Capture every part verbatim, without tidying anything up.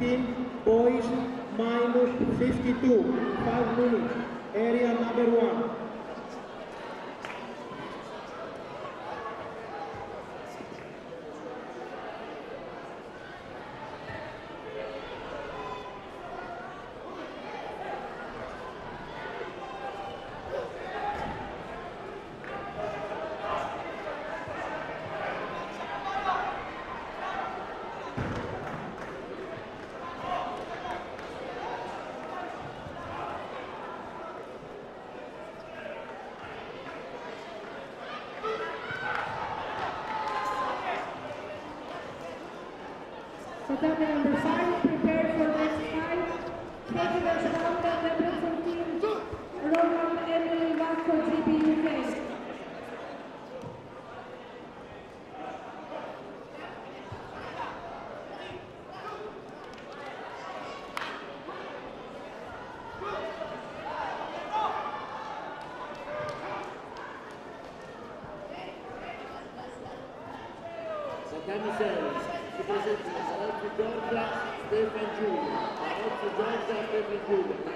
fifteen, boys minus fifty-two, five minutes, area number one. Tatami number five, prepare for next fight. Taking us around and representing Roman Emily Vasco, G B U K. Tatami says, si presenta Salotto Giorgia, Stefan Giulio. Salotto Giorgia, Stefan Giulio.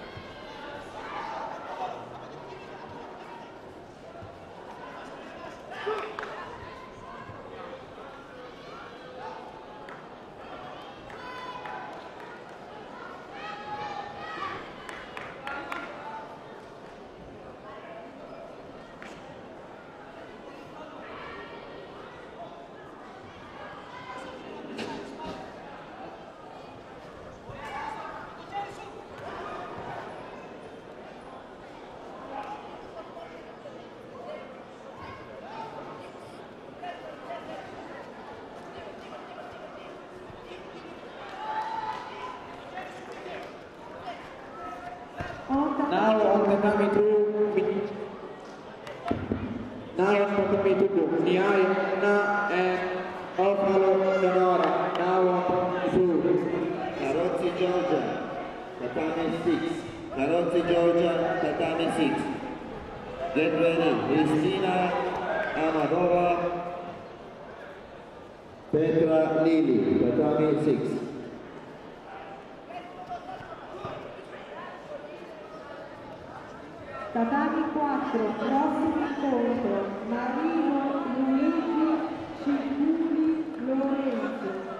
Now on tatami two, now on tatami two, Nihai Anna and Alvaro Sonora. Now on two. Carrozzi Giorgia, tatami six. Carrozzi Giorgia, tatami six. Get ready, Cristina Amadova, Petra Lili, tatami six. Tatami quattro, prossimo incontro, Marino Luigi Ciculi Lorenzo.